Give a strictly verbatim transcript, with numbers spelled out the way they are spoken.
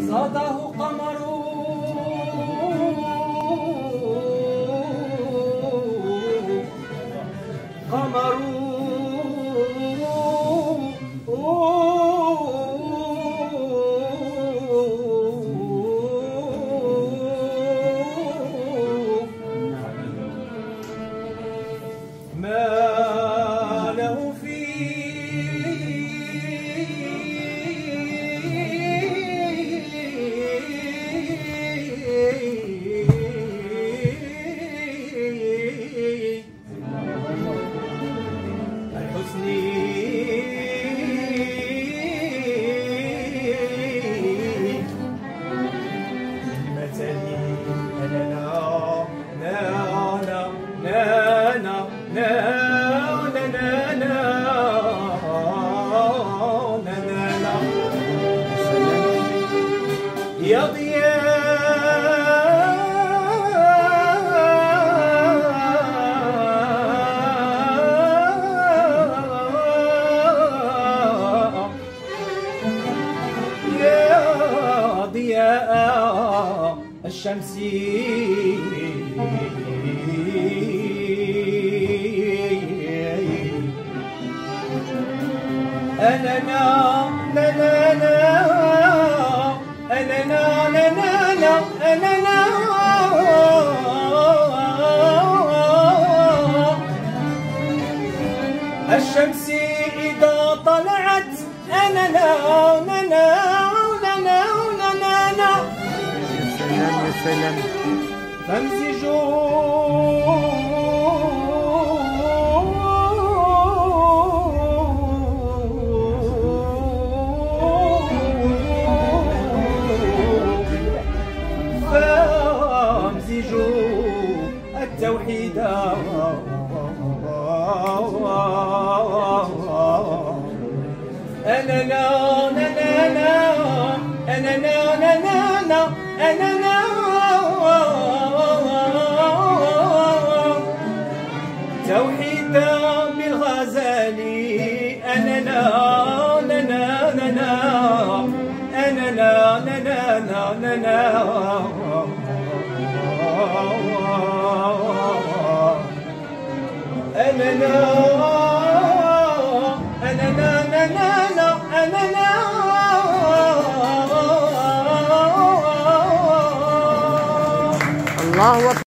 صاده قمر قمر ما له الحزن مثلي أنا لا لا لا لا لا يا ضياء يا ضياء الشمس أنا لا لا لا لا أنا لا لا لا لا أنا لا الشمس إذا طلعت أنا لا لا لا لا لا لا لا يا سلام يا سلام فامزجوا التوحيد أنا لا لا لا أنا لا لا لا أنا لا توحيد بالغزالي أنا لا لا لا لا أنا لا لا لا لا لا أنا لا أنا لا لا لا أنا لا الله أكبر.